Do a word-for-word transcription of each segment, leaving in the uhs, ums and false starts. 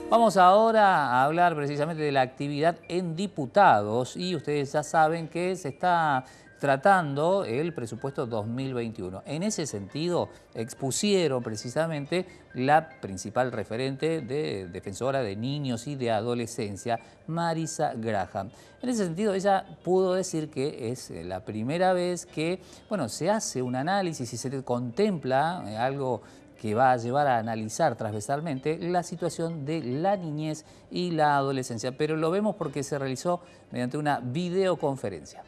Vamos ahora a hablar precisamente de la actividad en diputados y ustedes ya saben que se está tratando el presupuesto dos mil veintiuno. En ese sentido, expusieron precisamente la principal referente de defensora de niños y de adolescencia, Marisa Graham. En ese sentido, ella pudo decir que es la primera vez que, bueno, se hace un análisis y se contempla eh, algo que va a llevar a analizar transversalmente la situación de la niñez y la adolescencia. Pero lo vemos porque se realizó mediante una videoconferencia.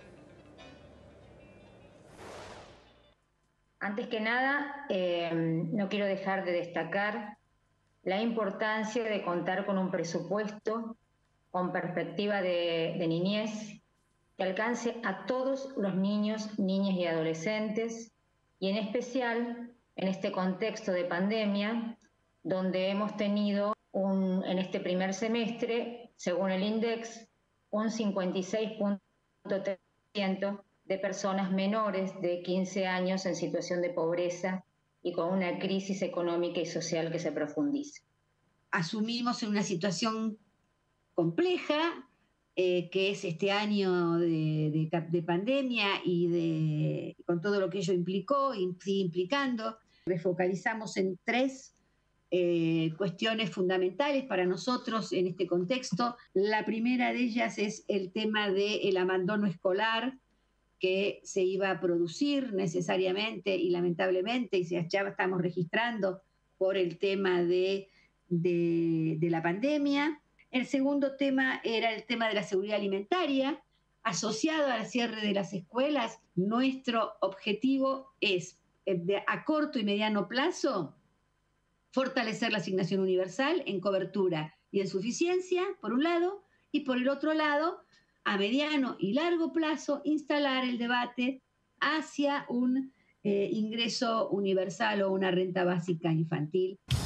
Antes que nada, eh, no quiero dejar de destacar la importancia de contar con un presupuesto con perspectiva de, de niñez que alcance a todos los niños, niñas y adolescentes, y en especial en este contexto de pandemia, donde hemos tenido un, en este primer semestre, según el INDEX, un cincuenta y seis punto tres por ciento de personas menores de quince años en situación de pobreza y con una crisis económica y social que se profundiza. Asumimos en una situación compleja, eh, que es este año de, de, de pandemia y de, con todo lo que ello implicó y sigue implicando. Refocalizamos en tres eh, cuestiones fundamentales para nosotros en este contexto. La primera de ellas es el tema del abandono escolar que se iba a producir necesariamente y lamentablemente, y ya estamos registrando por el tema de, de, de la pandemia. El segundo tema era el tema de la seguridad alimentaria, asociado al cierre de las escuelas. Nuestro objetivo es, de, a corto y mediano plazo, fortalecer la asignación universal en cobertura y en suficiencia, por un lado, y por el otro lado, a mediano y largo plazo, instalar el debate hacia un eh, ingreso universal o una renta básica infantil.